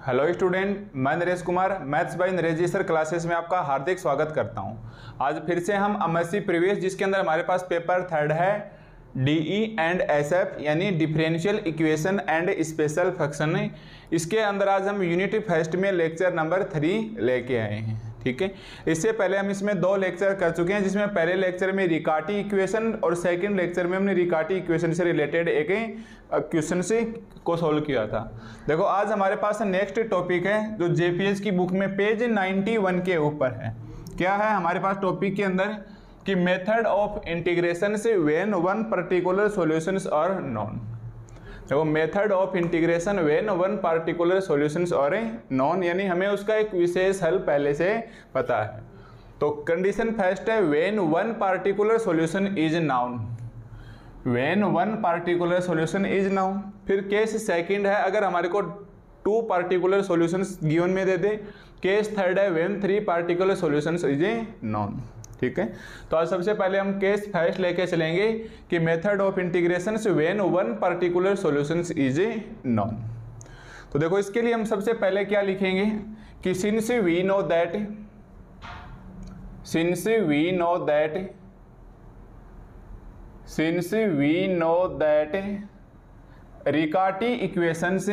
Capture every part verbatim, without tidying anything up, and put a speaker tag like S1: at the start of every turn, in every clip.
S1: Hello student, मैं Naresh Kumar maths by Naresh sir classes में आपका हार्दिक स्वागत करता हूं। आज फिर से हम एमएससी प्रीवियस, जिसके अंदर हमारे पास पेपर थर्ड है डीई एंड एसएफ यानी differential equation and special function, इसके अंदर आज हम यूनिट फर्स्ट में लेक्चर नंबर थ्री लेके आए हैं। ठीक है, इससे पहले हम इसमें दो लेक्चर कर चुके हैं, जिसमें पहले लेक्चर में रिकार्टी इक्वेशन और सेकंड लेक्चर में हमने रिकार्टी इक्वेशन से रिलेटेड एक क्वेश्चन से को सॉल्व किया था। देखो आज हमारे पास नेक्स्ट टॉपिक है जो जेपीएस की बुक में पेज इक्यानवे के ऊपर है। क्या है हमारे पास टॉपिक के अंदर कि मेथड ऑफ इंटीग्रेशन से when one particular solutions are known. देखो method of integration when one particular solutions are known, यानी हमें उसका एक विशेष हल पहले से पता है। तो कंडीशन फर्स्ट है when one particular solution is known, when one particular solution is known. फिर केस सेकंड है अगर हमारे को टू पार्टिकुलर सॉल्यूशंस गिवन में दे दे। केस थर्ड है when three particular solutions is known. ठीक है, तो आज सबसे पहले हम केस फर्स्ट लेके चलेंगे कि method of integration when one particular solutions is known. तो देखो इसके लिए हम सबसे पहले क्या लिखेंगे कि since we know that since we know that since we know that Riccati equations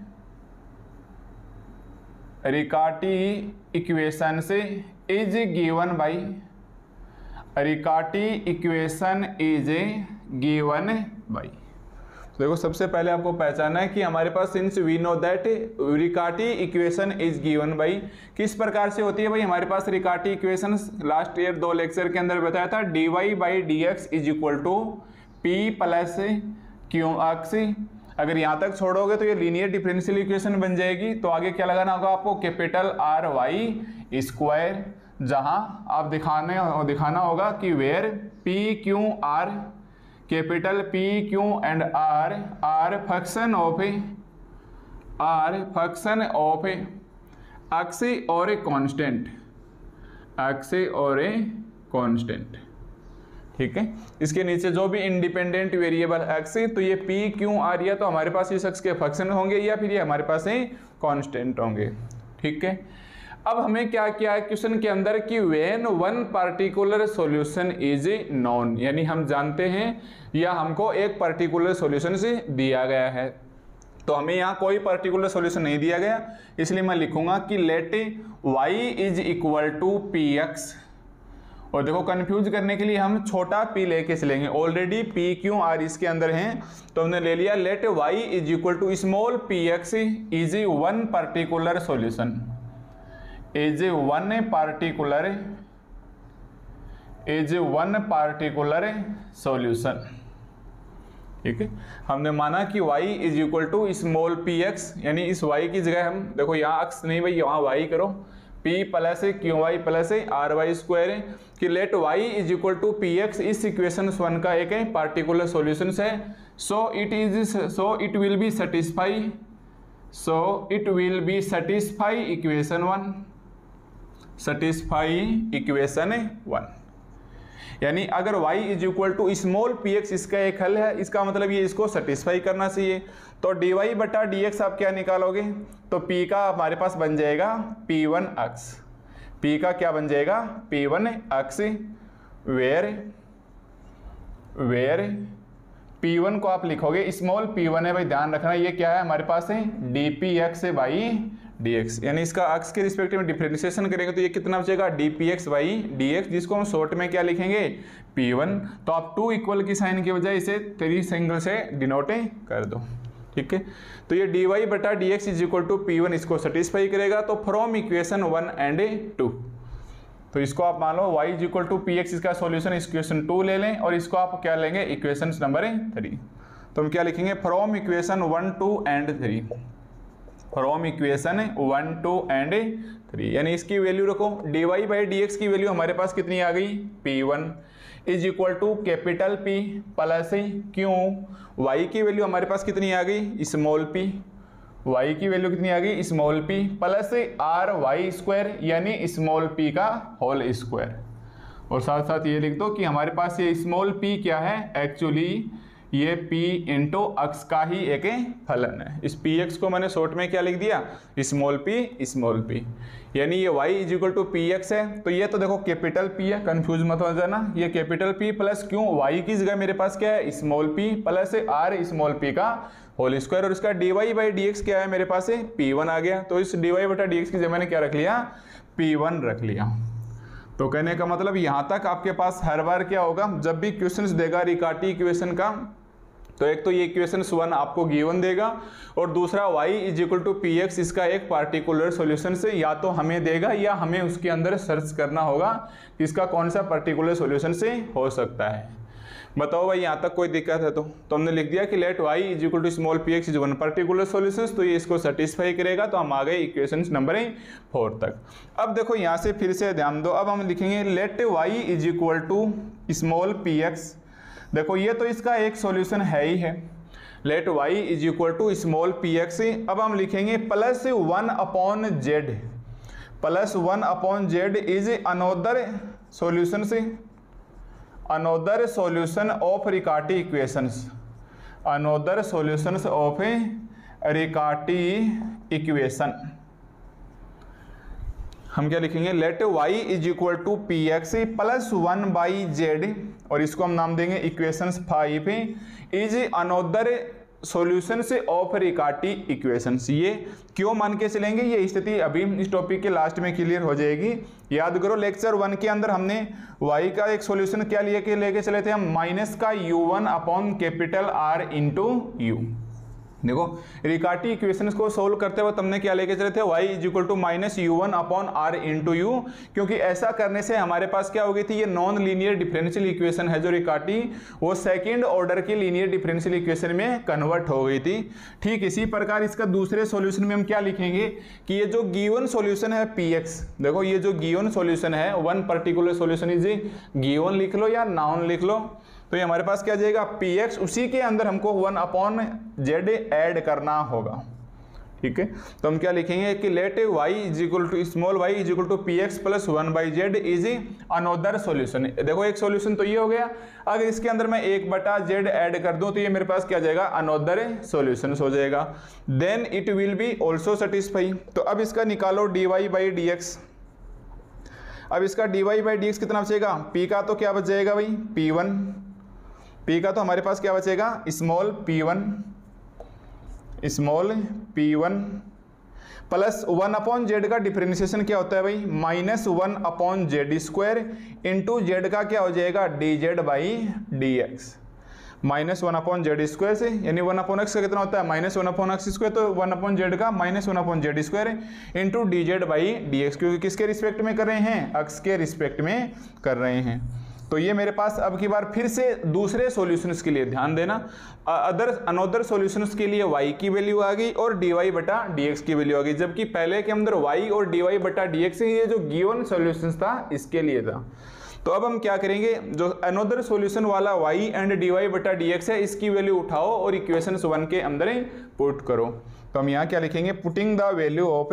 S1: Riccati equations is given by Riccati equation is given by. तो देखो सबसे पहले आपको पहचाना है कि हमारे पास since we know that Riccati equation is given by किस प्रकार से होती है भाई। हमारे पास रिकार्टी इक्वेशन लास्ट ईयर दो लेक्चर के अंदर बताया था, d Y by D x is equal to P plus q x. अगर यहाँ तक छोड़ोगे तो ये लीनियर डिफरेंशियल इक्वेशन बन जाएगी। तो आगे क्या लगाना होगा आपको, कैपिटल आर वाई स्क्वायर, जहां आप दिखाने दिखाना होगा कि where p Q r, capital P q and r r function of r function of x और ए कांस्टेंट एक्स और ए कांस्टेंट। ठीक है, इसके नीचे जो भी इंडिपेंडेंट वेरिएबल एक्स है तो ये पी क्यू आर या तो हमारे पास इस एक्स के फंक्शन होंगे या फिर ये हमारे पास ही कांस्टेंट होंगे। ठीक है, अब हमें क्या किया है क्वेश्चन के अंदर कि when one particular solution is known, यानी हम जानते हैं या हमको एक पर्टिकुलर सॉल्यूशन से दिया गया है। तो हमें यहाँ कोई पर्टिकुलर सॉल्यूशन नहीं दिया गया, इसलिए मैं लिखूंगा कि let y is equal to P x. और देखो कंफ्यूज करने के लिए हम छोटा p लेके चलेंगे, ऑलरेडी p क्यू आर इसके अंदर हैं तो हमने ले लिया let y is equal to small p x is one particular solution is one particular is one particular solution. ठीक है, हमने माना कि y is equal to small p x, यानी इस y की जगह हम देखो यहाँ एक्स नहीं भाई यहाँ y करो, p plus Q Y plus R Y square है कि let y is equal to P x इस इक्वेशन वन का एक पार्टिकुलर सॉल्यूशन है। So it is so it will be satisfy so it will be satisfy equation one satisfy equation one. यानी अगर y is equal to small p x इसका एक हल है, इसका मतलब ये इसको सेटिस्फाई करना चाहिए। तो डी वाई बटा डी एक्स आप क्या निकालोगे, तो p का हमारे पास बन जाएगा पी वन एक्स, p का क्या बन जाएगा p one x, where where p one को आप लिखोगे स्मॉल पी वन है भाई, ध्यान रखना ये क्या है हमारे पास है d p x by D x, यानी इसका एक्स के रिस्पेक्टिव में डिफरेंशिएशन करेंगे तो ये कितना बचेगा d p x by D x, जिसको हम शॉर्ट में क्या लिखेंगे पी वन। तो आप टू इक्वल की साइन की बजाय इसे थ्री सिंगल से डिनोट कर दो। ठीक है, तो ये डी वाई बटा d x is equal to p one इसको सेटिस्फाई करेगा। तो from equation one and two, तो इसको आप मान लो y is equal to P x इसका सॉल्यूशन इक्वेशन टू ले लें और इसको आप क्या लेंगे इक्वेशन नंबर थ्री। तो हम क्या लिखेंगे from equation one two and three, from equation one two and three, यानी इसकी वैल्यू रखो d Y by D x की वैल्यू हमारे पास कितनी आ गई p one is equal to capital P plus q, y की वैल्यू हमारे पास कितनी आ गई स्मॉल p, y की वैल्यू कितनी आ गई small p plus R Y square यानी स्मॉल p का होल स्क्वायर। और साथ साथ ये लिख दो कि हमारे पास ये स्मॉल p क्या है एक्चुअली ये p इंटू अक्स का ही एक फलन है। इस पी एक्स को मैंने शॉर्ट में क्या लिख दिया, स्मॉल p स्मॉल p, यानी ये y is equal to P x है। तो ये तो देखो कैपिटल p है, कंफ्यूज मत हो जाना, ये capital P plus q y की जगह मेरे पास क्या है small p plus r small p का होल स्क्वायर, और इसका dy बाई डी एक्स क्या है मेरे पास है पी वन आ गया। तो इस dy बटा डी एक्स की जगह मैंने क्या रख लिया पी वन रख लिया। तो कहने का मतलब यहाँ तक आपके पास हर बार क्या होगा, जब भी क्वेश्चंस देगा रिकार्टी इक्वेशन का, तो एक तो ये इक्वेशन वन आपको गिवन देगा और दूसरा y is equal to P x, इसका एक पार्टिकुलर सॉल्यूशन से या तो हमें देगा या हमें उसके अंदर सर्च करना होगा कि इसका कौन सा पर्टिकुलर सॉल्यूशन से हो सकता है। बताओ भाई यहाँ तक कोई दिक्कत है तो, तो हमने लिख दिया कि let y is equal to small p x is one particular solution, तो ये इसको सेटिस्फाई करेगा। तो हम आ गए इक्वेशन नंबर फोर तक। अब देखो यहाँ से फिर से ध्यान दो, अब हम लिखेंगे let y is equal to small p x. देखो ये तो इसका एक सॉल्यूशन है ही है, let y is equal to small p x. अब हम लिखेंगे plus one upon z, plus one upon z is another solution से another solution of Riccati equations, another solutions of Riccati equation. हम क्या लिखेंगे let y is equal to P x plus one by z, और इसको हम नाम देंगे equations five, is another solution से ऑफ रिकार्टी इक्वेशंस। ये क्यों मान के चलेंगे, ये स्थिति अभी इस टॉपिक के लास्ट में क्लियर हो जाएगी। याद करो लेक्चर वन के अंदर हमने y का एक सॉल्यूशन क्या लिए के लेके चले थे हम, माइनस का u one upon capital r into u. देखो रिकार्टी इक्वेशंस को सोल्व करते हुए तुमने क्या लेके चले थे y is equal to minus u one upon r into u, क्योंकि ऐसा करने से हमारे पास क्या हो गई थी, ये नॉन लीनियर डिफरेंशियल इक्वेशन है जो रिकार्टी, वो सेकंड ऑर्डर की लीनियर डिफरेंशियल इक्वेशन में कन्वर्ट हो गई थी। ठीक इसी प्रकार इसका दूसरे सॉल्यूशन में हम क्या लिखेंगे कि ये जो गिवन सॉल्यूशन है पी एक्स, देखो ये जो गिवन सॉल्यूशन है one particular solution is given लिख लो या नाउन लिख लो, तो ये हमारे पास क्या जाएगा पी एक्स, उसी के अंदर हमको वन अपॉन जेड ऐड करना होगा। ठीक है, तो हम क्या लिखेंगे कि let y is equal to small y is equal to P x plus one by Z is another solution. देखो एक सॉल्यूशन तो ये हो गया, अगर इसके अंदर मैं एक बटा जेड ऐड कर दूं तो ये मेरे पास क्या जाएगा अनोदर सॉल्यूशन हो जाएगा। Then it will be also satisfy. तो अब इसका निकालो d Y by D x. अब इसका d Y by D x कितना बचेगा, p का तो क्या बच जाएगा भाई पी वन, p का तो हमारे पास क्या बचेगा small p one, small p one plus one upon z का डिफरेंशिएशन क्या होता है भाई minus one upon Z square into z का क्या हो जाएगा d Z by D x, minus one upon Z square से, यानी वन अपॉन एक्स का कितना होता है minus one upon x square, तो वन अपॉन जेड का minus one upon Z square into D Z by D x, क्योंकि किसके रिस्पेक्ट में कर रहे हैं अक्स के रिस्पेक्ट में कर रहे हैं। तो ये मेरे पास अब की बार फिर से दूसरे सॉल्यूशंस के लिए ध्यान देना, अदर अनोदर सॉल्यूशंस के लिए y की वैल्यू आ गई और dy बटा dx की वैल्यू आ गई, जबकि पहले के अंदर y और dy बटा dx ये जो गिवन सॉल्यूशंस था इसके लिए था। तो अब हम क्या करेंगे, जो अनोदर सॉल्यूशन वाला y एंड dy बटा dx है इसकी वैल्यू उठाओ और इक्वेशन वन के अंदर पुट करो। तो हम यहाँ क्या लिखेंगे putting the value of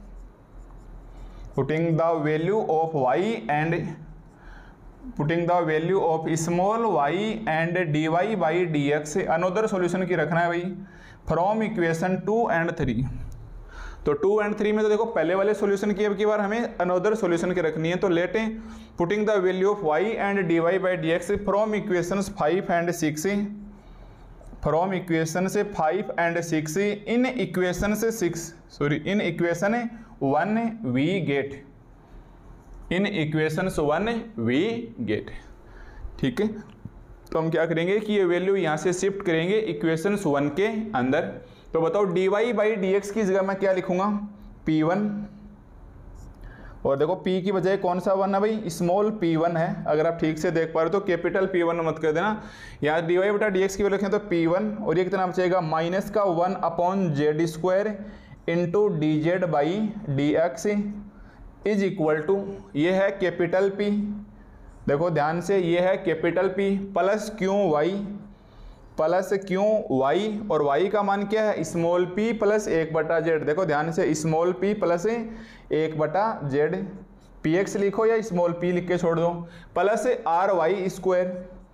S1: putting the value of y and putting the value of small y and d Y by D x, another solution की रखना है भाई from equation two and three. तो टू एंड थ्री में तो देखो पहले वाले सॉल्यूशन की अब की बार हमें अनोदर सॉल्यूशन की रखनी है। तो let putting the value of y and d Y by D x from equation five and six, from equation से five and six in equation से six sorry in equation one we get in equations one we get. ठीक है, तो हम क्या करेंगे कि ये वैल्यू यहाँ से शिफ्ट करेंगे इक्वेशंस वन के अंदर। तो बताओ d Y by D x की जगह मैं क्या लिखूंगा पी वन, और देखो p की बजाय कौन सा वन है भाई स्मॉल पी वन है, अगर आप ठीक से देख पा रहे हो तो कैपिटल पी वन मत कर देना। यहाँ डी वाई बटा डी एक्स की वैल्यू लिखें तो पी वन, और ये कितना बचेगा माइनस का one upon Z square into D Z by D x is equal to, ये है कैपिटल P, देखो ध्यान से ये है capital P plus Q Y plus Q y, और y का मान क्या है स्मॉल p प्लस एक बटा जेड। देखो ध्यान से स्मॉल p प्लस एक बटा जेड, पी एक्स लिखो या स्मॉल p लिख के छोड़ दो, plus R Y square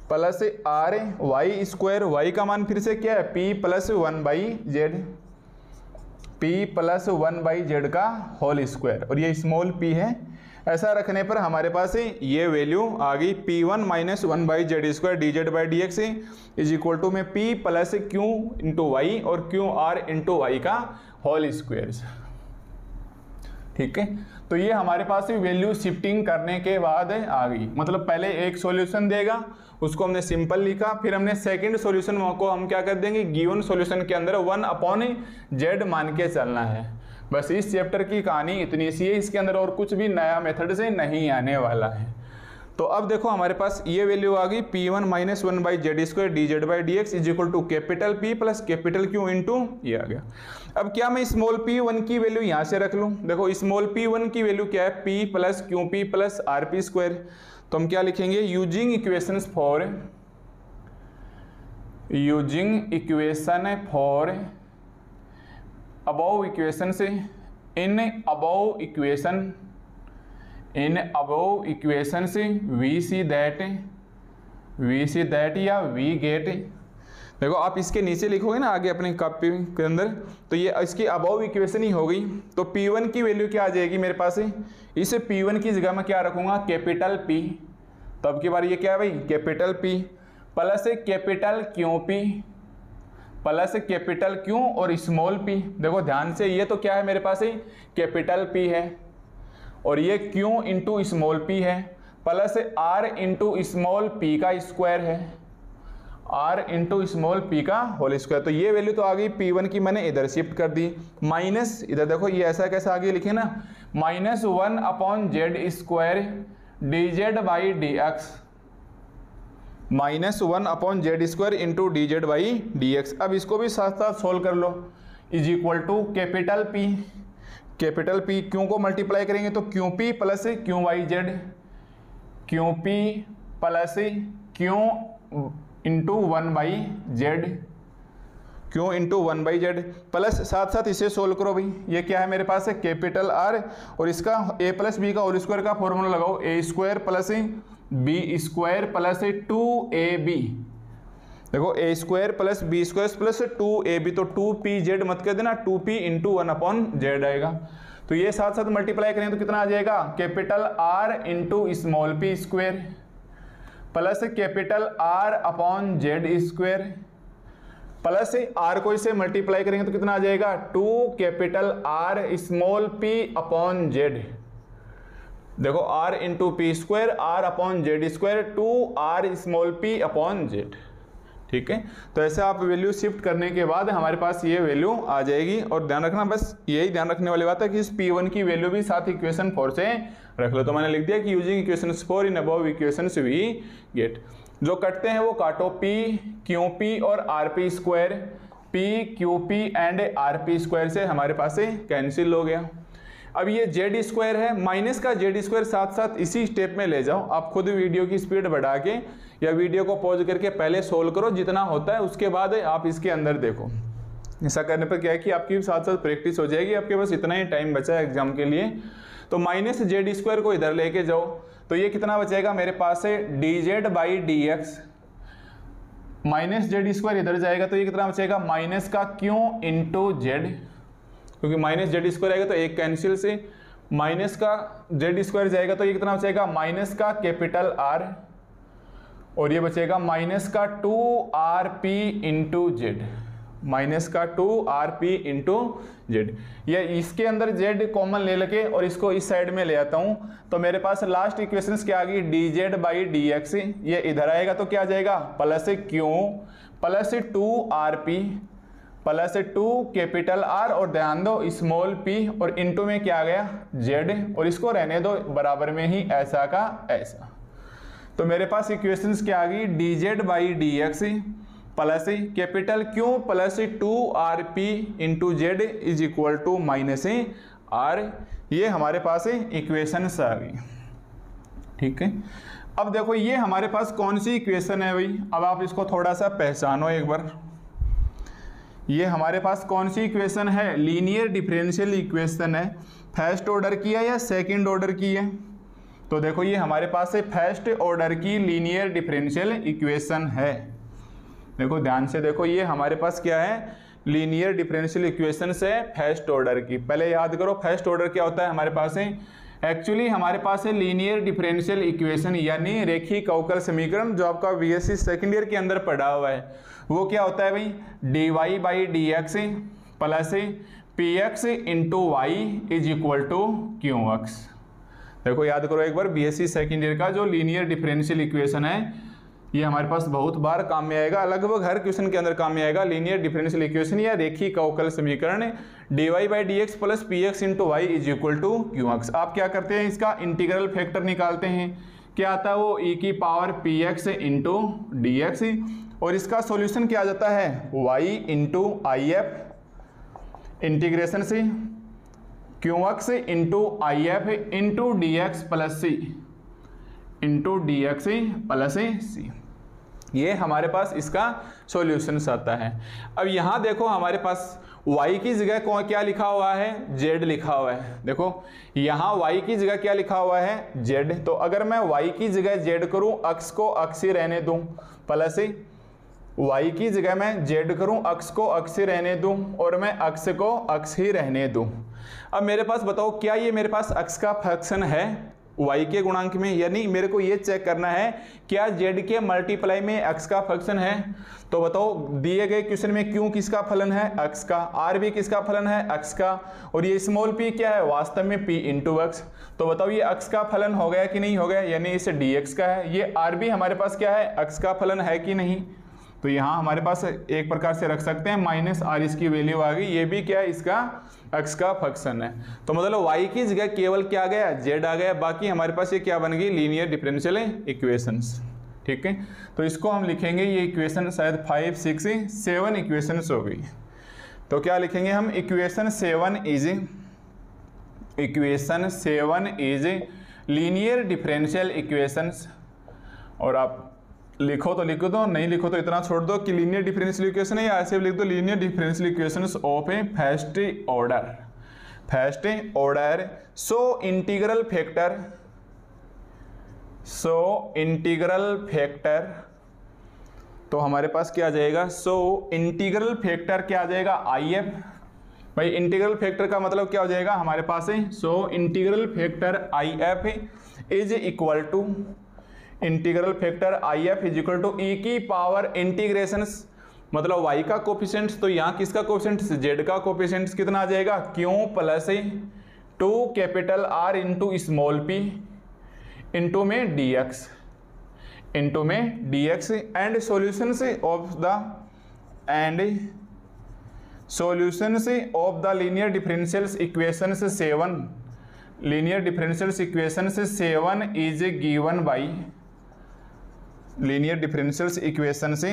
S1: plus R Y square, y का मान फिर से क्या है p plus one by z, p plus one by z का होल स्क्वायर, और ये स्मॉल पी है। ऐसा रखने पर हमारे पास ये वैल्यू आ गई p one minus one by z square D Z by D x is equal to में p plus Q into y और क्यू आर इंटू वाई का होल स्क्वायर। ठीक है, तो ये हमारे पास वैल्यू शिफ्टिंग करने के बाद आ गई। मतलब पहले एक सॉल्यूशन देगा, उसको हमने सिंपल लिखा, फिर हमने सेकंड सॉल्यूशन को हम क्या कर देंगे, गिवन सॉल्यूशन के अंदर वन अपॉन जेड मान के चलना है। बस इस चैप्टर की कहानी इतनी सी है, इसके अंदर और कुछ भी नया मेथड से नहीं आने वाला है। तो अब देखो हमारे पास ये वैल्यू आ गई p one minus one by z square D Z by D x is equal to capital p plus capital q into ये आ गया। अब क्या मैं स्मॉल पी वन की वैल्यू यहाँ से रख लूँ, देखो स्मॉल पी वन की वैल्यू क्या है p plus q P plus r P square, तो हम क्या लिखेंगे using equations four using equation four above equation से इन above equation in above equation से we see that we see that या वी गेट, देखो आप इसके नीचे लिखोगे ना आगे अपने कॉपी के अंदर, तो ये इसकी अबव इक्वेशन ही हो गई। तो पी वन की वैल्यू क्या आ जाएगी मेरे पास, इस पी वन की जगह मैं क्या रखूंगा कैपिटल पी, तो अब की बार ये क्या है भाई capital p plus capital q P plus capital q और स्मॉल पी। देखो ध्यान से, ये तो क्या है मेरे पास कैपिटल पी है और ये क्यू इंटू स्मॉल पी है plus R into small P का स्क्वायर है, आर इंटू स्मॉल पी का होल स्क्वायर। तो ये वैल्यू तो आ गई पी वन की, मैंने इधर शिफ्ट कर दी, माइनस इधर देखो ये ऐसा कैसा आगे लिखे ना minus one upon Z square D Z by D x, minus one upon Z square into D Z by D x. अब इसको भी साथ साथ सोल्व कर लो, is equal to capital P, capital P Q को मल्टीप्लाई करेंगे तो Q P plus Q Y Z, Q P plus Q into one by Z, Q into one by Z plus साथ साथ इसे सोल्व करो भाई। ये क्या है मेरे पास है कैपिटल आर और इसका ए प्लस बी का होल स्क्वायर का फॉर्मूला लगाओ, A square plus B square plus two A B, देखो A square plus B square plus two A B, तो टू पी जेड मत कर देना, two P into one upon Z आएगा। तो ये साथ साथ मल्टीप्लाई करें तो कितना आ जाएगा capital R into small P square plus capital R upon Z square plus R को इसे मल्टीप्लाई करेंगे तो कितना आ जाएगा two capital R small P upon Z, देखो R into P square R upon Z square two R small P upon Z. ठीक है, तो ऐसे आप वैल्यू शिफ्ट करने के बाद हमारे पास ये वैल्यू आ जाएगी। और ध्यान रखना, बस यही ध्यान रखने वाली बात है कि इस पी वन की वैल्यू भी साथ इक्वेशन फोर से रख लो। तो मैंने लिख दिया कि using equation four in above equations we get, जो कटते हैं वो काटो, पी क्यू पी और R P square, P Q P and R P square से हमारे पास से कैंसिल हो गया। अब ये जेड स्क्वायर है, माइनस का जेड स्क्वायर साथ साथ इसी स्टेप में ले जाओ। आप खुद वीडियो की स्पीड बढ़ा के या वीडियो को पॉज करके पहले सोल्व करो जितना होता है, उसके बाद आप इसके अंदर देखो। ऐसा करने पर क्या है कि आपकी साथ साथ प्रैक्टिस हो जाएगी, आपके पास इतना ही टाइम बचा है एग्जाम के लिए। तो माइनस जेड स्क्वायर को इधर लेके जाओ तो ये कितना बचेगा मेरे पास से D Z by D x, minus Z square इधर जाएगा तो ये कितना बचेगा माइनस का क्यू इंटू जेड, क्योंकि माइनस जेड स्क्वायर आएगा तो एक कैंसिल से, माइनस का जेड स्क्वायर जाएगा तो ये कितना बचेगा माइनस का कैपिटल आर और ये बचेगा माइनस का two are P into Z, minus का two are P into Z. ये इसके अंदर जेड कॉमन ले लेके और इसको इस साइड में ले आता हूं तो मेरे पास लास्ट इक्वेशंस क्या आ गई D Z by D X, ये इधर आएगा तो क्या आ जाएगा plus Q plus two are P plus two capital R और ध्यान दो स्मॉल पी और इंटू में क्या आ गया जेड और इसको रहने दो बराबर में ही ऐसा का ऐसा। तो मेरे पास इक्वेशंस क्या आ गई D Z by D x plus capital Q plus two are P into Z is equal to minus R, ये हमारे पास इक्वेशंस आ गई। ठीक है, अब देखो ये हमारे पास कौन सी इक्वेशन है भाई, अब आप इसको थोड़ा सा पहचानो एक बार। ये हमारे पास कौन सी इक्वेशन है, लीनियर डिफरेंशियल इक्वेशन है। फर्स्ट ऑर्डर की है या सेकंड ऑर्डर की है, तो तो देखो ये हमारे पास से फर्स्ट ऑर्डर की लीनियर डिफरेंशियल इक्वेशन है। देखो ध्यान से देखो, ये हमारे पास क्या है, लीनियर डिफरेंशियल इक्वेशन से फर्स्ट ऑर्डर की। पहले याद करो फर्स्ट ऑर्डर क्या होता है हमारे पास है, एक्चुअली हमारे पास है लीनियर डिफरेंशियल इक्वेशन यानी रेखीय अवकल समीकरण, जो आपका बीएससी सेकंड ईयर के अंदर पढ़ा हुआ है। वो क्या होता है भाई, D Y by D x plus P x into Y is equal to Q X. देखो याद करो एक बार, बीएससी सेकंड ईयर का जो लीनियर डिफरेंशियल इक्वेशन है ये हमारे पास बहुत बार काम में आएगा, लगभग हर क्वेश्चन के अंदर काम में आएगा। लीनियर डिफरेंशियल इक्वेशन या रेखीय अवकल समीकरण D Y by D x plus P x into Y is equal to Q X. आप क्या करते हैं, इसका इंटीग्रल फैक्टर निकालते हैं। क्या आता है वो, ई की power P x into D x, और इसका सॉल्यूशन क्या आ जाता है, Y into I F integration से Q x into I F into D x plus C into D x plus C. ये हमारे पास इसका सॉल्यूशन आता है। अब यहाँ देखो हमारे पास y की जगह कौन क्या लिखा हुआ है, z लिखा हुआ है। देखो यहाँ y की जगह क्या लिखा हुआ है, z। तो अगर मैं y की जगह z करूँ, अक्ष को अक्ष ही रहने दूँ, प्लस y की जगह मैं z करूँ, अक्ष को अक्ष ही रहने दूँ, और मैं अक्ष को अक्ष ही रहने दूँ। अब मेरे पास बताओ क्या ये मेरे पास अक्ष का फंक्शन है y के गुणांक में, यानी मेरे को ये चेक करना है क्या z के मल्टीप्लाई में x का फंक्शन है। तो बताओ दिए गए क्वेश्चन में q किसका फलन है, x का, r भी किसका फलन है, x का, और ये स्मॉल p क्या है, वास्तव में p इंटू एक्स। तो बताओ ये x का फलन हो गया कि नहीं हो गया, यानी इसे dx का है। ये r भी हमारे पास क्या है, x का फलन है कि नहीं। तो यहाँ हमारे पास एक प्रकार से रख सकते हैं माइनस आर, इसकी वैल्यू आ गई, ये भी क्या है, इसका x का फंक्शन है। तो मतलब y की जगह केवल क्या आ गया, z आ गया, बाकी हमारे पास ये क्या बन गई, लीनियर डिफरेंशियल इक्वेशंस। ठीक है, तो इसको हम लिखेंगे, ये इक्वेशन शायद फाइव सिक्स सेवन इक्वेशंस हो गई। तो क्या लिखेंगे हम, equation seven is equation seven is linear differential equations. और आप लिखो तो लिखो दो, नहीं लिखो तो इतना छोड़ दो कि लीनियर डिफरेंशियल इक्वेशन है, या ऐसे लिख दो linear differential equations of a first order first order so integral factor so integral factor तो हमारे पास क्या आ जाएगा, सो इंटीग्रल फैक्टर क्या आ जाएगा, आई एफ। भाई इंटीग्रल फैक्टर का मतलब क्या हो जाएगा हमारे पास है, so integral factor I F is equal to integral factor I F is equal to E की पावर इंटीग्रेशन, मतलब y का कोफिशिएंट, तो यहाँ किसका कोफिशिएंट, z का कोफिशिएंट कितना आ जाएगा, q plus two capital R into small p into में dx इंटू में dx एंड सॉल्यूशन से ऑफ द एंड सॉल्यूशन से of the linear differential equation से सेवन लीनियर डिफरेंशियल इक्वेशन से seven is given by linear differential equation से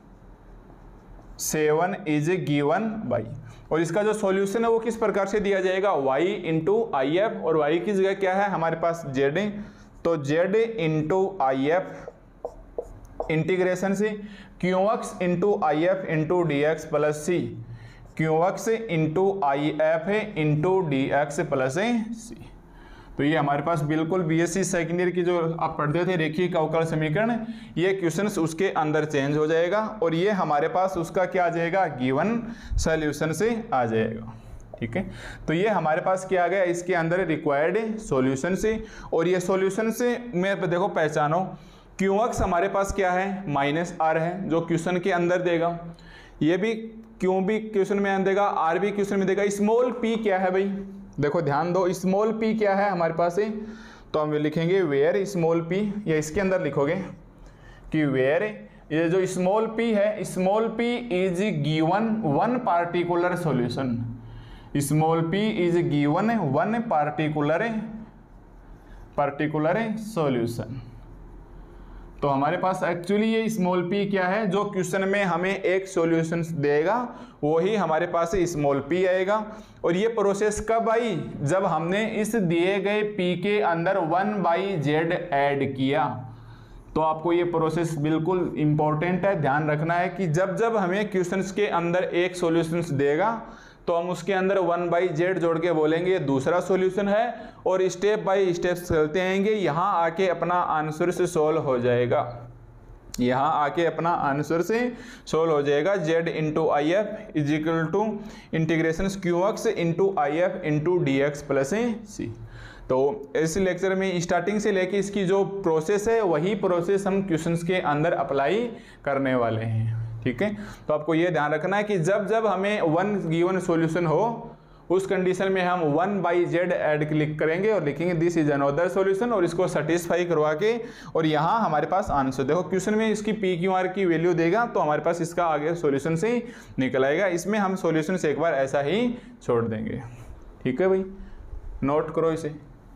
S1: seven is given by, और इसका जो सॉल्यूशन है वो किस प्रकार से दिया जाएगा, y इंटू आई एफ, और y की जगह क्या है हमारे पास z, तो z into I F integration से Q x into I F into D x plus C Q x into I F into D x plus सी। तो ये हमारे पास बिल्कुल बीएससी सेकेंड ईयर की जो आप पढ़ते थे रेखीय अवकल समीकरण, ये क्वेश्चंस उसके अंदर चेंज हो जाएगा, और ये हमारे पास उसका क्या आ जाएगा, गिवन सॉल्यूशन से आ जाएगा। ठीक है, तो ये हमारे पास क्या आ गया, इसके अंदर रिक्वायर्ड सॉल्यूशन से, और ये सॉल्यूशन से मैं देखो पहचानो, क्यू एक्स हमारे पास क्या है, माइनस आर है, जो क्वेश्चन के अंदर देगा, ये भी क्यू भी क्वेश्चन में देगा, आर भी क्वेश्चन में देगा। स्मॉल पी क्या है भाई, देखो ध्यान दो, स्मॉल p क्या है हमारे पास है, तो हम लिखेंगे वेयर स्मॉल p, या इसके अंदर लिखोगे कि वेयर ये जो स्मॉल p है, small p is given one particular solution, small p is given one particular particular solution. तो हमारे पास एक्चुअली ये स्मॉल p क्या है, जो क्वेश्चन में हमें एक सॉल्यूशन देगा वही हमारे पास स्मॉल p आएगा। और ये प्रोसेस कब आई, जब हमने इस दिए गए p के अंदर वन बाई जेड ऐड किया। तो आपको ये प्रोसेस बिल्कुल इंपॉर्टेंट है, ध्यान रखना है कि जब जब हमें क्वेश्चंस के अंदर एक सॉल्यूशंस देगा तो हम उसके अंदर वन बाई जेड जोड़ के बोलेंगे ये दूसरा सॉल्यूशन है, और स्टेप बाय स्टेप चलते आएंगे, यहाँ आके अपना आंसर से सोल्व हो जाएगा, यहाँ आके अपना आंसर से सोल्व हो जाएगा। z into I F is equal to integration Q x into I F into D x plus सी। तो इस लेक्चर में स्टार्टिंग से लेके इसकी जो प्रोसेस है वही प्रोसेस हम क्वेश्चंस के अंदर अप्लाई करने वाले हैं, ठीक है। तो आपको ये ध्यान रखना है कि जब जब हमें वन गिवन सॉल्यूशन हो उस कंडीशन में हम one by Z add click करेंगे और लिखेंगे दिस इज अनदर सॉल्यूशन, और इसको सेटिस्फाई करवा के और यहाँ हमारे पास आंसर, देखो क्वेश्चन में इसकी पी क्यू आर की वैल्यू देगा तो हमारे पास इसका आगे सॉल्यूशन से ही निकल आएगा। इसमें हम सॉल्यूशन से एक बार ऐसा ही छोड़ देंगे, ठीक है भाई, नोट करो इसे।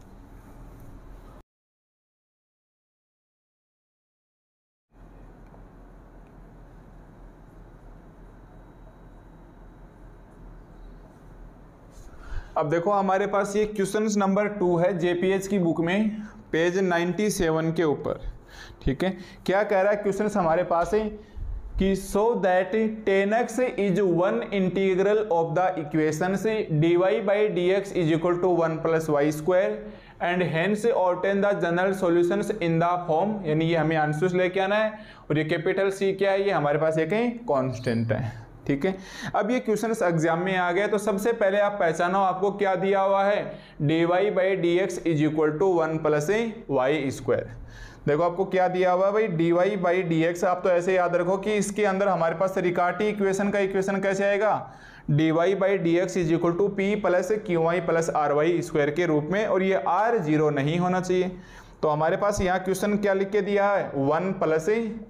S1: अब देखो हमारे पास ये क्वेश्चन नंबर टू है जेपीएच की बुक में पेज सत्तानवे के ऊपर, ठीक है। क्या कह रहा है क्वेश्चन हमारे पास है कि so that ten x is one integral of the equation से D Y by D x is equal to one plus Y square and hence obtain the general solutions in the form, यानी ये हमें answers लेके आना है, और ये capital C क्या है, ये हमारे पास एक कांस्टेंट है, ठीक है। अब ये क्वेश्चन एग्जाम में आ गया तो सबसे पहले आप पहचानो आपको क्या दिया हुआ है, D Y by D x is equal to one plus Y square. देखो आपको क्या दिया हुआ है भाई, D Y by D x, आप तो ऐसे याद रखो कि इसके अंदर हमारे पास रिकार्टी इक्वेशन का इक्वेशन कैसे आएगा, D Y by D x is equal to P plus Q Y plus R Y square के रूप में, और ये आर जीरो नहीं होना चाहिए। तो हमारे पास यहाँ क्वेश्चन क्या लिख के दिया है, वन प्लस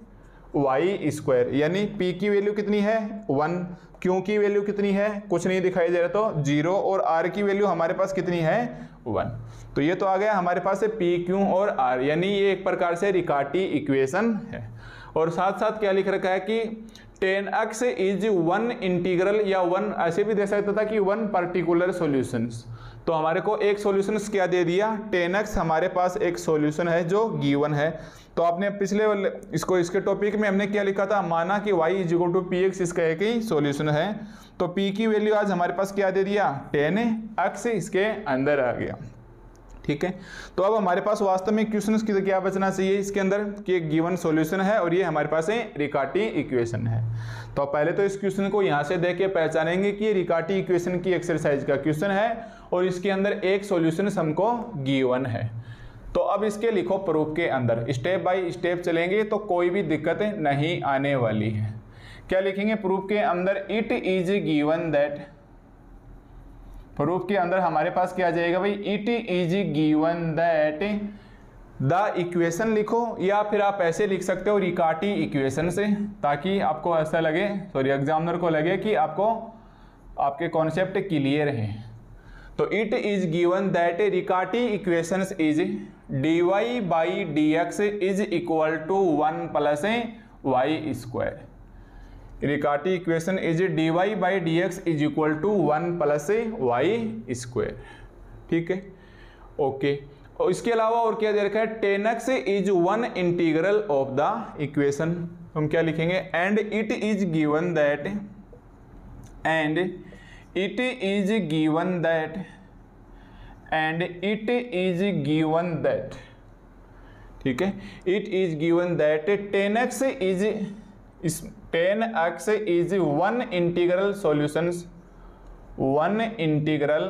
S1: वाई स्क्वायर, यानी p की वैल्यू कितनी है वन, q की वैल्यू कितनी है कुछ नहीं दिखाई दे रहा तो जीरो, और r की वैल्यू हमारे पास कितनी है वन। तो ये तो आ गया हमारे पास है p q और r, यानी ये एक प्रकार से रिकार्टी इक्वेशन है। और साथ साथ क्या लिख रखा है कि ten x is one integral, या वन ऐसे भी दे सकता था कि वन पर्टिकुलर सॉल्यूशंस, तो हमारे को एक सॉल्यूशन क्या दे दिया, टेन एक्स हमारे पास एक सॉल्यूशन है जो गिवन है। तो आपने पिछले इसको इसके टॉपिक में हमने क्या लिखा था, माना कि y is equal to P x इसका एक ही सॉल्यूशन है, तो p की वैल्यू आज हमारे पास क्या दे दिया, टेन एक्स इसके अंदर आ गया, ठीक है। तो अब हमारे पास वास्तव में क्वेश्चन की क्या बचना चाहिए इसके अंदर कि एक गिवन सॉल्यूशन है और ये हमारे पास है रिकार्टी इक्वेशन है। तो पहले तो इस क्वेश्चन को यहाँ से देख के पहचानेंगे कि ये रिकार्टी इक्वेशन की एक्सरसाइज का क्वेश्चन है और इसके अंदर एक सॉल्यूशन हमको गिवन है। तो अब इसके लिखो प्रूफ के अंदर, स्टेप बाय स्टेप चलेंगे तो कोई भी दिक्कत नहीं आने वाली है। क्या लिखेंगे प्रूफ के अंदर, it is given that, proof के अंदर हमारे पास क्या आ जाएगा भाई, it is given that the equation लिखो, या फिर आप ऐसे लिख सकते हो रिकार्टी इक्वेशन से, ताकि आपको ऐसा लगे, सॉरी एग्जामिनर को लगे कि आपको आपके कॉन्सेप्ट क्लियर हैं। तो it is given that Riccati equations is D Y by D x is equal to one plus Y square. Riccati equation is D Y by D x is equal to one plus Y square, ठीक है, okay. और इसके अलावा और क्या दे रखा है, ten x is one integral of the equation, हम क्या लिखेंगे, and it is given that, and it is given that, and it is given that, ठीक है, it is given that ten X is is ten X is one integral solutions, one integral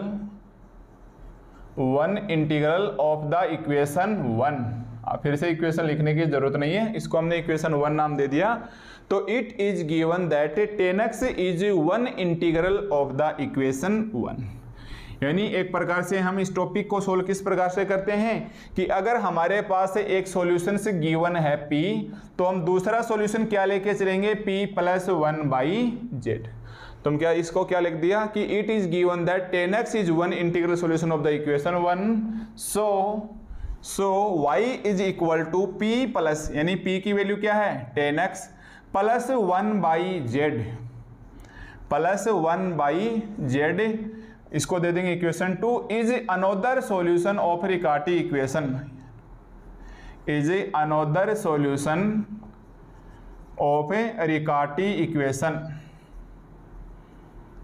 S1: one integral of the equation one. फिर से equation लिखने की जरूरत नहीं है, इसको हमने इक्वेशन वन नाम दे दिया। तो it is given that ten x is one integral of the equation one, यानी एक प्रकार से हम इस टॉपिक को सोल्व किस प्रकार से करते हैं कि अगर हमारे पास एक सॉल्यूशन से गिवन है p, तो हम दूसरा सॉल्यूशन क्या लेके चलेंगे, p plus one by Z. तुम क्या इसको क्या लिख दिया कि it is given that ten x is one integral solution of the equation one, so so y is equal to p plus, यानी p की वैल्यू क्या है ten x plus one by Z, plus one by Z, इसको दे देंगे equation two, is another solution of Riccati equation, is another solution of Riccati equation,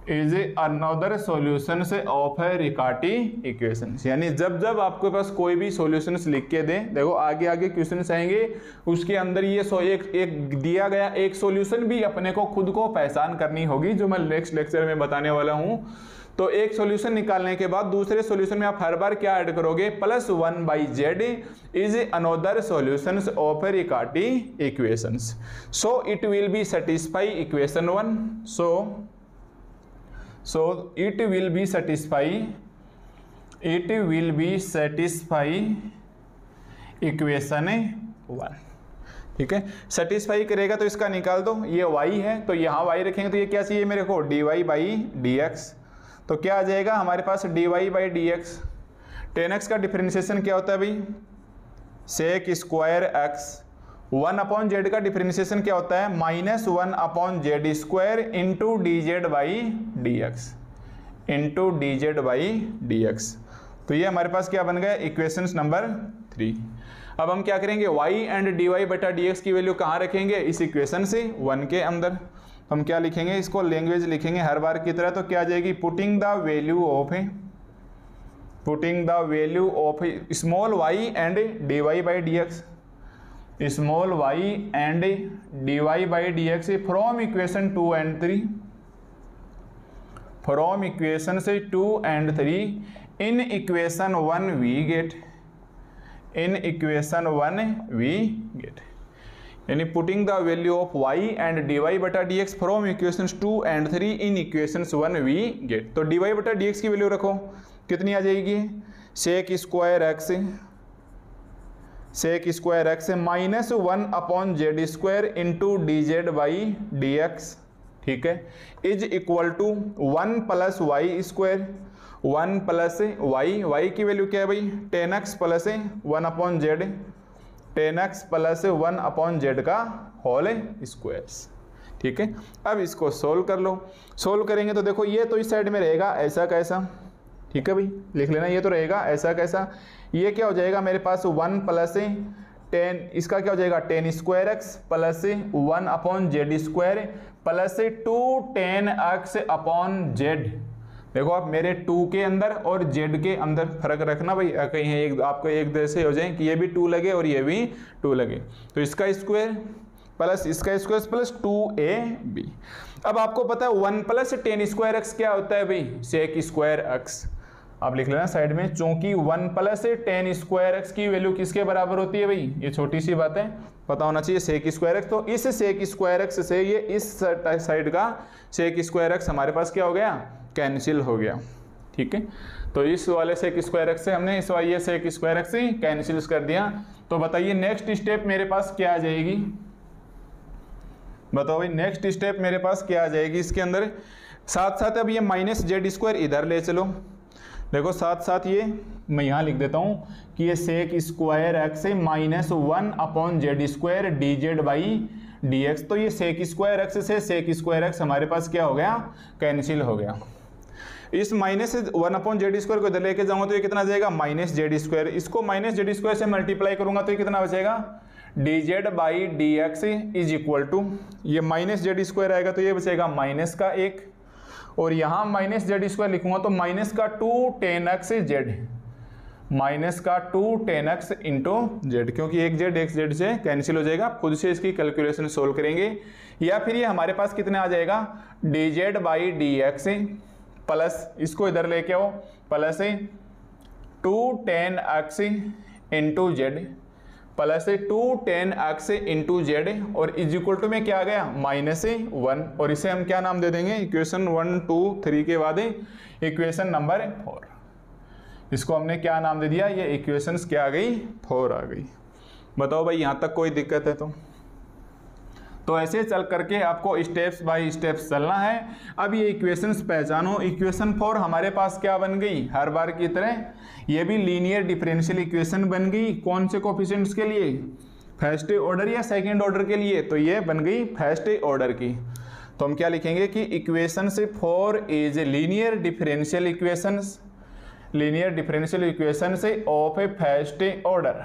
S1: is another solution से of है Riccati equation. यानी जब जब आपके पास कोई भी सॉल्यूशंस लिख के दे, देखो आगे आगे क्वेश्चंस आएंगे उसके अंदर ये सो एक एक दिया गया एक सॉल्यूशन भी अपने को खुद को पहचान करनी होगी, जो मैं नेक्स्ट लेक्चर में बताने वाला हूं। तो एक सॉल्यूशन निकालने के बाद दूसरे सॉल्यूशन में आप हर बार क्या ऐड करोगे, plus one by Z is another solution of a Riccati equations, so it will be satisfy equation one, so so it will be satisfy it will be satisfy equation one. ठीक है, satisfy करेगा तो इसका निकाल दो, ये y है तो यहाँ y रखेंगे तो ये क्या चाहिए मेरे को, dy बाई डी एक्स। तो क्या आ जाएगा हमारे पास dy by D x. Tan x का डिफरेंशिएशन क्या होता है भाई, sec square x. One upon z का डिफरेंशिएशन क्या होता है, minus one upon Z square into D Z by D x into D Z by D x. तो ये हमारे पास क्या बन गया, इक्वेशंस नंबर थ्री। अब हम क्या करेंगे, y एंड डी वाई बटा डी एक्स की वैल्यू कहाँ रखेंगे, इस इक्वेशन से वन के अंदर। हम क्या लिखेंगे, इसको लैंग्वेज लिखेंगे हर बार की तरह। तो क्या आ जाएगी, putting the value of putting the value of small y and d Y by D x small y and dy by D x from equation two and three from equation से two and three in equation one we get in equation one we get यानी putting the value of y and dy बटा d x from equation two and three in equation one we get. तो dy बटा d x की value रखो, कितनी आ जाएगी, sec square x sec square x minus one upon Z square into D Z by D x, ठीक है, is equal to one plus Y square one plus y, y की value क्या है भाई, tan x plus one upon z tan x plus one upon z का whole squares. ठीक है, अब इसको सोल्व कर लो। सोल्व करेंगे तो देखो ये तो इस साइड में रहेगा ऐसा कैसा, ठीक है भाई लिख लेना, ये तो रहेगा ऐसा कैसा। ये क्या हो जाएगा मेरे पास वन प्लस टेन, इसका क्या हो जाएगा tan square x plus one upon Z square plus two ten x upon Z. देखो आप मेरे टू के अंदर और जेड के अंदर फर्क रखना भाई, कहीं एक आपको एक जैसे हो जाए कि ये भी टू लगे और ये भी टू लगे। तो इसका स्क्वायर प्लस इसका स्क्वायर प्लस टू ए बी। अब आपको पता है one plus tan square x क्या होता है भाई, सेक स्क्वायर एक्स। आप लिख लेना साइड में, चूंकि one plus tan square x की वैल्यू किसके बराबर होती है भाई, ये छोटी सी बात है पता होना चाहिए, सेक स्क्वायर एक्स। तो इस सेक स्क्वायर एक्स से ये इस साइड का सेक स्क्वायर एक्स हमारे पास क्या हो गया, कैंसिल हो गया। ठीक है, तो इस वाले सेक स्क्वायर एक्स से हमने इस वाले सेक स्क्वायर एक्स से कैंसिल कर दिया। तो बताइए नेक्स्ट स्टेप मेरे पास क्या आ जाएगी, बताओ भाई नेक्स्ट स्टेप मेरे पास क्या आ जाएगी इसके अंदर। साथ साथ अब ये माइनस जेड स्क्वायर इधर ले चलो, देखो साथ साथ ये मैं यहाँ लिख देता हूँ कि ये सेक स्क्वायर एक्स है minus one upon Z square D Z by D x. तो ये सेक स्क्वायर एक्स से सेक स्क्वायर एक्स हमारे पास क्या हो गया, कैंसिल हो गया। इस minus one upon Z square को इधर लेके जाऊंगा तो ये कितना आ जाएगा, माइनस जेड स्क्वायर। इसको माइनस जेड स्क्वायर से मल्टीप्लाई करूंगा तो ये कितना बचेगा, d Z by D x is equal to, ये माइनस जेड स्क्वायर आएगा तो ये बचेगा माइनस का एक, और यहाँ माइनस जेड स्क्वायर लिखूंगा तो माइनस का two ten x z minus का two ten x into Z, क्योंकि एक जेड एक जेड से कैंसिल हो जाएगा। खुद से इसकी कैलकुलेशन सोल्व करेंगे। या फिर ये हमारे पास कितना आ जाएगा, d Z by D x plus इसको इधर लेके आओ plus two ten x into z plus two ten x into z और इज इक्वल टू में क्या आ गया, माइनस वन। और इसे हम क्या नाम दे देंगे, इक्वेशन वन टू थ्री के बाद इक्वेशन नंबर फोर। इसको हमने क्या नाम दे दिया, ये इक्वेशंस क्या आ गई, फोर आ गई। बताओ भाई यहाँ तक कोई दिक्कत है तो तो ऐसे चल करके आपको स्टेप्स बाय स्टेप्स चलना है। अब ये इक्वेशंस पहचानो। इक्वेशन फोर हमारे पास क्या बन गई, हर बार की तरह ये भी लीनियर डिफरेंशियल इक्वेशन बन गई। कौन से कोफिशिएंट्स के लिए, फर्स्ट ऑर्डर या सेकंड ऑर्डर के लिए, तो ये बन गई फर्स्ट ऑर्डर की। तो हम क्या लिखेंगे कि इक्वेशन से four is linear differential equations linear differential equation से of a first order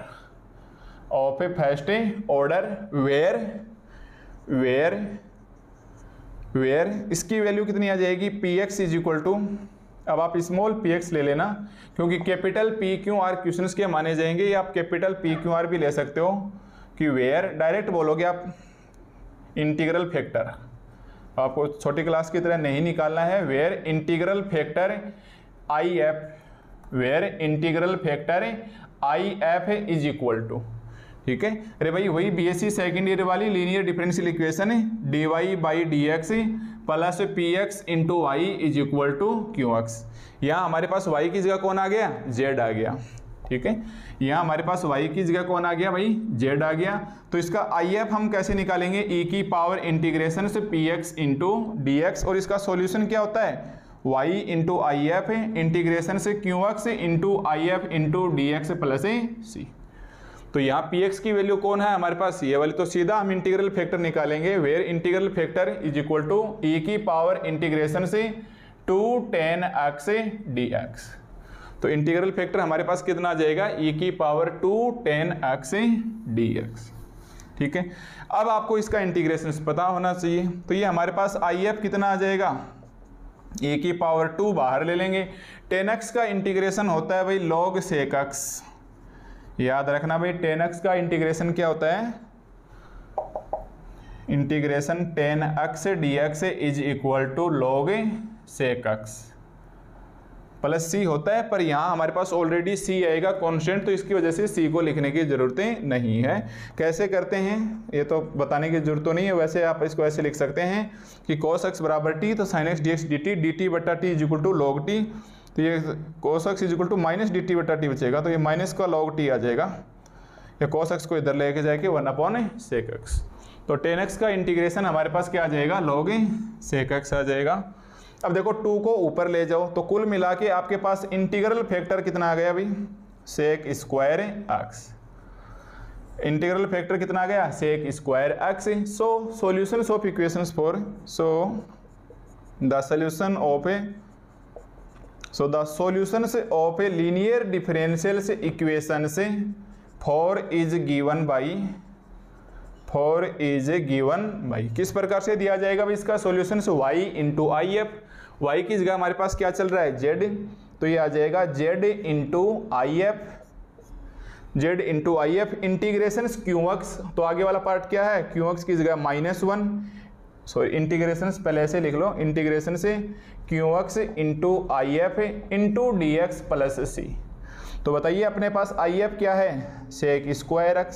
S1: of a first order where where where इसकी वैल्यू कितनी आ जाएगी, p x is equal to, अब आप स्मॉल पी एक्स ले लेना क्योंकि capital P Q R questions के माने जाएंगे, या आप कैपिटल पी क्यू आर भी ले सकते हो कि वेयर डायरेक्ट बोलोगे आप इंटीग्रल फैक्टर, आपको छोटी क्लास की तरह नहीं निकालना है। Where integral factor I F, where integral factor I F is equal to, ठीक है। अरे भाई वही बीएससी सेकेंड ईयर वाली लीनियर डिफरेंशियल इक्वेशन है, D Y by D x plus P x into Y is equal to Q x. यहाँ हमारे पास y की जगह कौन आ गया, z आ गया, ठीक है। यहाँ हमारे पास y की जगह कौन आ गया भाई, z आ गया। तो इसका आई एफ हम कैसे निकालेंगे, e की पावर इंटीग्रेशन से p x into D x, और इसका सॉल्यूशन क्या होता है y into I F integration से Q x into I F into D x plus सी। तो यहाँ px की वैल्यू कौन है हमारे पास, ये वाली, तो सीधा हम इंटीग्रल फैक्टर निकालेंगे। Where integral factor is equal to e की पावर इंटीग्रेशन से two ten x d x. तो इंटीग्रल फैक्टर हमारे पास कितना आ जाएगा, e की power two ten x d x, ठीक है। अब आपको इसका इंटीग्रेशन पता होना चाहिए, तो ये हमारे पास आई एफ कितना आ जाएगा, e की पावर टू बाहर ले लेंगे। टेन एक्स का इंटीग्रेशन होता है भाई लॉग सेक एक्स, याद रखना भाई टेन एक्स का इंटीग्रेशन क्या होता है, integration tan x d x is equal to log sec x plus c होता है, पर यहाँ हमारे पास ऑलरेडी सी आएगा कांस्टेंट, तो इसकी वजह से सी को लिखने की जरूरत नहीं है। कैसे करते हैं ये तो बताने की जरूरत तो नहीं है, वैसे आप इसको ऐसे लिख सकते हैं कि cos x बराबर टी, तो sin x dx dt dt बटा t is equal to log t, तो ये cos x is equal to minus d t बटा टी बचेगा, तो ये माइनस का लॉग टी आ जाएगा, या cos x को इधर लेके जाके वन अपॉन सेक एक्स। तो टेन एक्स का इंटीग्रेशन हमारे पास क्या आ जाएगा, लॉग सेक एक्स आ जाएगा। अब देखो टू को ऊपर ले जाओ, तो कुल मिला के आपके पास इंटीग्रल फैक्टर कितना आ गया भाई, sec square x. Integral factor कितना आ गया, sec square x. So solutions of equations for, so the solution of a So the solutions of a linear differential equation for is given by for is given by किस प्रकार से दिया जाएगा भाई इसका solution, y into I F, y की जगह हमारे पास क्या चल रहा है z, तो ये आ जाएगा z into I F, z into I F integration Q x, तो आगे वाला पार्ट क्या है, क्यू एक्स की जगह माइनस वन, सॉरी इंटीग्रेशन पहले ऐसे लिख लो, इंटीग्रेशन से Q x into I F into D x plus सी। तो बताइए अपने पास आई एफ क्या है, sec square x,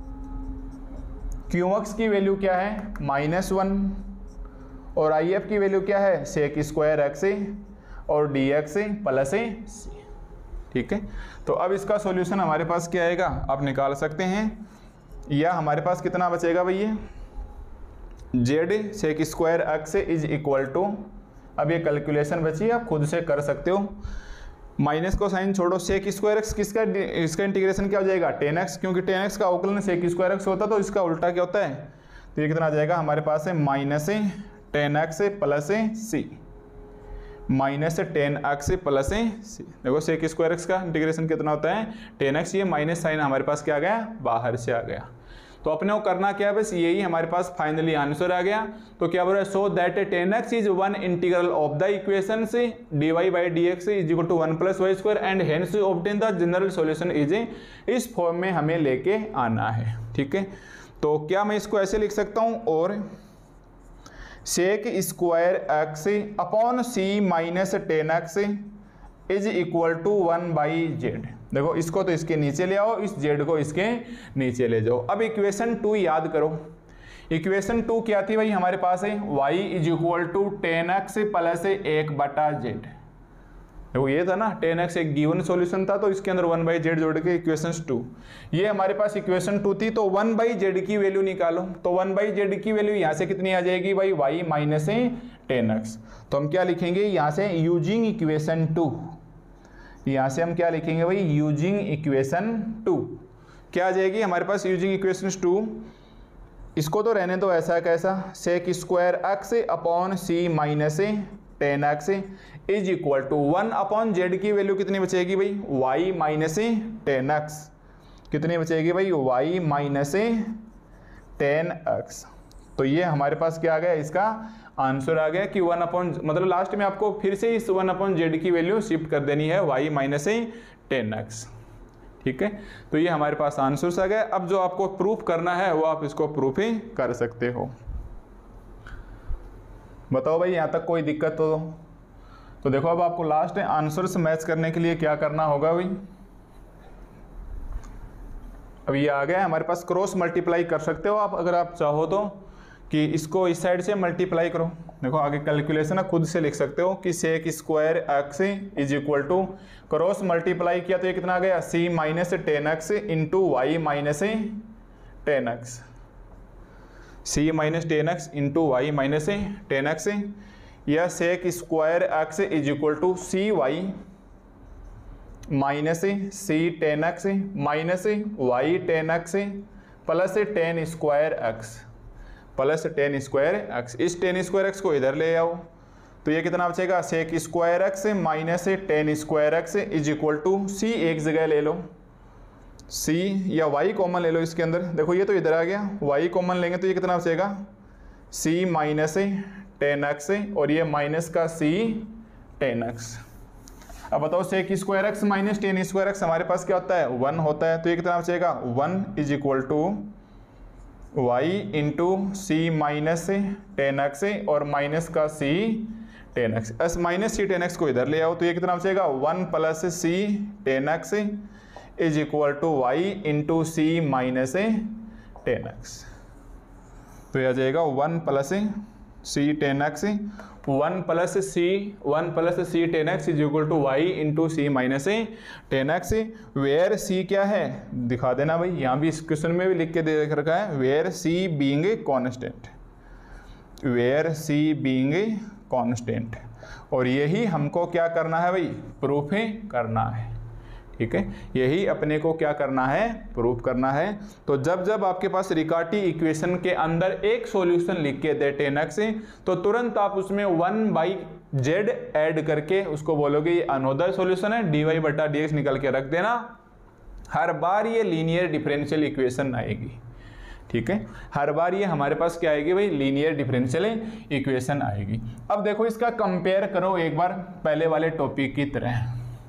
S1: q x की वैल्यू क्या है माइनस वन, और आई एफ की वैल्यू क्या है सेक स्क्वायर एक्स और डी एक्स प्लस सी, ठीक है। तो अब इसका सॉल्यूशन हमारे पास क्या आएगा, आप निकाल सकते हैं, या हमारे पास कितना बचेगा भैया, z sec square x is equal to, अब ये कैलकुलेशन बची आप खुद से कर सकते हो, माइनस को साइन छोड़ो, सेक स्क्वायर एक्स किसका, इसका इंटीग्रेशन क्या हो जाएगा टेन एक्स, क्योंकि टेन एक्स का अवकलन सेक स्क्वायर एक्स होता है, तो इसका उल्टा क्या होता है, तो ये कितना आ जाएगा हमारे पास है minus tan x plus c, minus tan x plus c. देखो सेक स्क्वायर एक्स का इंटीग्रेशन कितना होता है टेन एक्स, ये माइनस साइन हमारे पास क्या आ गया, बाहर से आ गया। तो अपने को करना क्या है, बस यही हमारे पास फाइनली आंसर आ गया। तो क्या बोल रहा है, so that ten x is one integral of the equation से D Y by D x is equal to one plus Y square and hence obtain the general solution is, इस form में हमें लेके आना है, ठीक है। तो क्या मैं इसको ऐसे लिख सकता हूं, और sec square x upon c minus tan x is equal to one by z. देखो इसको तो इसके नीचे ले आओ, इस जेड को इसके नीचे ले जाओ। अब इक्वेशन टू याद करो, इक्वेशन टू क्या थी भाई हमारे पास है, y is equal to ten x plus एक बटा जेड। देखो ये था ना टेन एक्स एक गिवन सॉल्यूशन था, तो इसके अंदर वन बाई जेड जोड़ के इक्वेशन टू, ये हमारे पास इक्वेशन टू थी। तो वन बाई जेड की वैल्यू निकालो, तो वन बाई जेड की वैल्यू यहाँ से कितनी आ जाएगी भाई, y माइनस टेन एक्स। तो हम क्या लिखेंगे यहाँ से, यूजिंग इक्वेशन टू, यहाँ से हम क्या लिखेंगे भाई, यूजिंग इक्वेशन टू क्या आ जाएगी हमारे पास, यूजिंग इक्वेशन टू, इसको तो रहने दो ऐसा कैसा, sec square x upon c minus tan x is equal to one upon z की वैल्यू कितनी बचेगी भाई, वाई माइनस टेन एक्स, कितनी बचेगी भाई, वाई माइनस टेन एक्स। तो ये हमारे पास क्या आ गया, इसका आंसर आ गया कि वन अपॉन, मतलब लास्ट में आपको फिर से इस वन अपॉन जेड की वैल्यू शिफ्ट कर देनी है वाई माइनस टेन एक्स। ठीक है, तो ये हमारे पास आंसर आ गया। अब जो आपको प्रूफ करना है वो आप इसको प्रूफ ही कर सकते हो। बताओ भाई यहाँ तक कोई दिक्कत हो तो देखो अब आपको लास्ट आंसर्स मैच करने के लिए क्या करना होगा भाई। अब ये आ गया हमारे पास, क्रॉस मल्टीप्लाई कर सकते हो आप अगर आप चाहो तो, कि इसको इस साइड से मल्टीप्लाई करो। देखो आगे कैलकुलेशन है, खुद से लिख सकते हो कि sec square x is equal to, cross multiply किया तो ये कितना आ गया, c minus tan x into y minus tan x, c minus tan x into y minus tan x, या sec square x is equal to c y minus c tan x minus y tan x plus tan square x plus tan square x. इस tan square x को इधर ले आओ तो ये कितना बचेगा, sec square x minus tan square x is equal to c, एक जगह ले लो सी, या वाई कॉमन ले लो इसके अंदर। देखो ये तो इधर आ गया, वाई कॉमन लेंगे तो ये कितना बचेगा, सी माइनस टेन एक्स और ये माइनस का सी टेन एक्स। अब बताओ sec square x minus tan square x हमारे पास क्या होता है, वन होता है, तो ये कितना बचेगा, one is equal to y into c minus tan x और माइनस का c tan x. S minus c tan x को इधर ले आओ तो ये कितना बचेगा, one plus c tan x is equal to y into c minus tan x. तो यह आ जाएगा one plus c tan x, one plus c one plus c tan x is equal to y into c minus tan x. Where c क्या है दिखा देना भाई, यहाँ भी इस क्वेश्चन में भी लिख के दे रखा है, where c being a constant, where c being a constant, और यही हमको क्या करना है भाई, प्रूफ ही करना है। ठीक है, यही अपने को क्या करना है, प्रूफ करना है। तो जब जब आपके पास रिकार्टी इक्वेशन के अंदर एक सॉल्यूशन लिख के दे टेन एक्स, तो तुरंत आप उसमें वन बाई जेड ऐड करके उसको बोलोगे ये अनोदर सॉल्यूशन है, डी वाई बटा डी एक्स निकल के रख देना। हर बार ये लीनियर डिफरेंशियल इक्वेशन आएगी। ठीक है, हर बार ये हमारे पास क्या आएगी भाई, लीनियर डिफरेंशियल इक्वेशन आएगी। अब देखो इसका कंपेयर करो एक बार पहले वाले टॉपिक की तरह।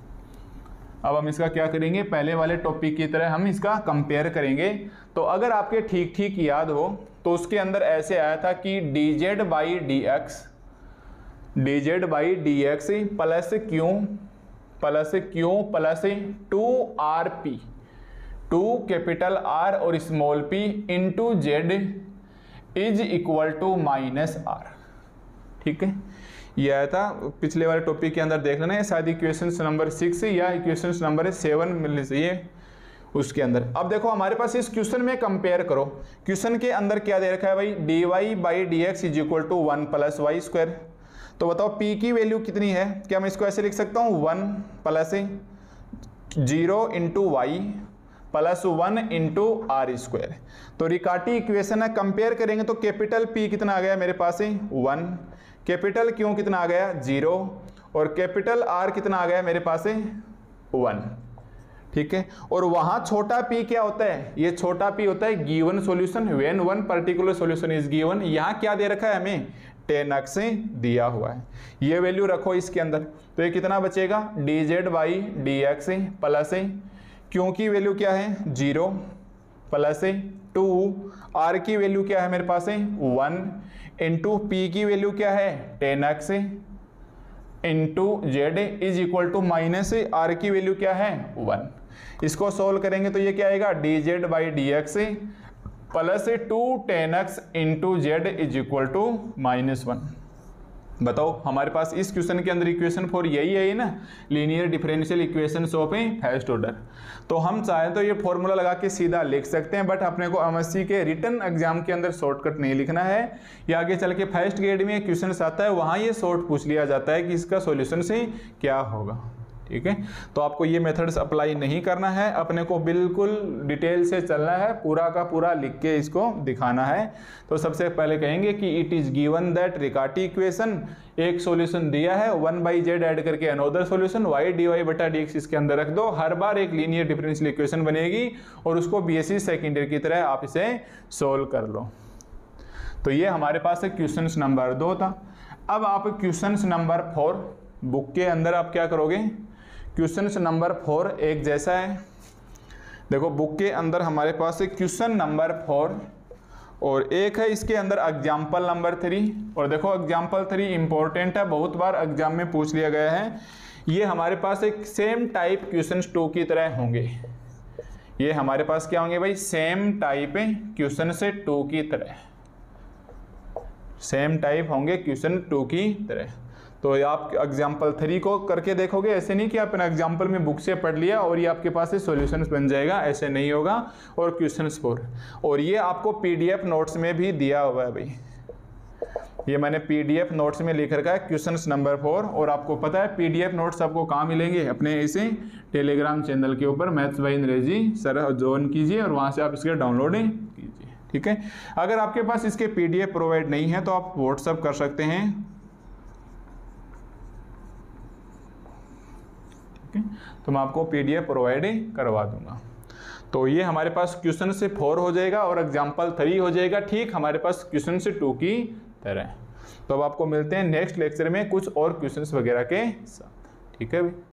S1: अब हम इसका क्या करेंगे, पहले वाले टॉपिक की तरह हम इसका कंपेयर करेंगे। तो अगर आपके ठीक ठीक याद हो तो उसके अंदर ऐसे आया था कि d Z by D x, d Z by D x plus Q plus Q plus two are p, two capital R और small p into Z is equal to minus r. ठीक है, ये आया था पिछले वाले टॉपिक के अंदर, देख लेना है शायद इक्वेशन नंबर सिक्स या इक्वेशन नंबर सेवन मिलने चाहिए उसके अंदर। अब देखो हमारे पास इस क्वेश्चन में कंपेयर करो, क्वेश्चन के अंदर क्या दे रखा है भाई, D Y by D x is equal to one plus Y square. तो बताओ पी की वैल्यू कितनी है, क्या मैं इसको ऐसे लिख सकता हूँ, one plus zero into y plus one into r square. तो रिकार्टी इक्वेशन है, कंपेयर करेंगे तो कैपिटल पी कितना आ गया मेरे पास है वन, कैपिटल क्यू कितना आ गया जीरो, और कैपिटल आर कितना आ गया मेरे पास है वन। ठीक है, और वहां छोटा पी क्या होता है, ये छोटा पी होता है given solution, when one particular solution is given. यहाँ क्या दे रखा है हमें, टेन एक्स दिया हुआ है, ये वैल्यू रखो इसके अंदर। तो ये कितना बचेगा, d Z by D x plus q की वैल्यू क्या है जीरो प्लस टू, आर की वैल्यू क्या है मेरे पास है वन, इंटू पी की वैल्यू क्या है ten x, into Z is equal to minus r की वैल्यू क्या है वन। इसको सोल्व करेंगे तो ये क्या आएगा, d Z by D x plus two ten x into Z is equal to minus one. बताओ हमारे पास इस क्वेश्चन के अंदर इक्वेशन फोर यही है ना, linear differential equation of a first order. तो हम चाहें तो ये फॉर्मूला लगा के सीधा लिख सकते हैं, बट अपने को एमएससी के रिटन एग्जाम के अंदर शॉर्टकट नहीं लिखना है। ये आगे चल के फर्स्ट ग्रेड में क्वेश्चन आता है, वहाँ ये शॉर्ट पूछ लिया जाता है कि इसका सॉल्यूशन से क्या होगा। ठीक है, तो आपको ये मेथड्स अप्लाई नहीं करना है, अपने को बिल्कुल डिटेल से चलना है, पूरा का पूरा लिख के इसको दिखाना है। तो सबसे पहले कहेंगे कि it is given that Riccati equation, एक सॉल्यूशन दिया है, वन बाई जेड ऐड करके another solution, y d y बटा डी एक्स इसके अंदर रख दो, हर बार एक लीनियर डिफरेंशियल इक्वेशन बनेगी और उसको बीएससी सेकेंडरी की तरह आप इसे सोल्व कर लो। तो ये हमारे पास है क्वेश्चन नंबर दो था। अब आप क्वेश्चन नंबर फोर बुक के अंदर आप क्या करोगे, क्वेश्चन नंबर फोर एक जैसा है। देखो बुक के अंदर हमारे पास है क्वेश्चन नंबर फोर और एक है इसके अंदर एग्जाम्पल नंबर थ्री। और देखो एग्जाम्पल थ्री इंपॉर्टेंट है, बहुत बार एग्जाम में पूछ लिया गया है। ये हमारे पास एक सेम टाइप क्वेश्चन टू की तरह होंगे। ये हमारे पास क्या होंगे भाई, सेम टाइप क्वेश्चन से टू की तरह, सेम टाइप होंगे क्वेश्चन टू की तरह। तो आप एग्जाम्पल थ्री को करके देखोगे, ऐसे नहीं कि आपने एग्जाम्पल में बुक से पढ़ लिया और ये आपके पास से सॉल्यूशंस बन जाएगा, ऐसे नहीं होगा। और क्वेश्चन फोर, और ये आपको पीडीएफ नोट्स में भी दिया हुआ है भाई, ये मैंने पीडीएफ नोट्स में लिख रखा है क्वेश्चन नंबर फोर। और आपको पता है पीडीएफ नोट्स आपको कहाँ मिलेंगे, अपने इसे टेलीग्राम चैनल के ऊपर maths by Angreji sir join कीजिए और वहाँ से आप इसके डाउनलोड कीजिए, ठीक है। अगर आपके पास इसके पीडीएफ प्रोवाइड नहीं है तो आप व्हाट्सअप कर सकते हैं, ठीक है, तो मैं आपको पीडीएफ प्रोवाइड करवा दूंगा। तो ये हमारे पास क्वेश्चन से फोर हो जाएगा और एग्जाम्पल थ्री हो जाएगा, ठीक हमारे पास क्वेश्चन से टू की तरह। तो अब आपको मिलते हैं नेक्स्ट लेक्चर में कुछ और क्वेश्चंस वगैरह के साथ, ठीक है भाई।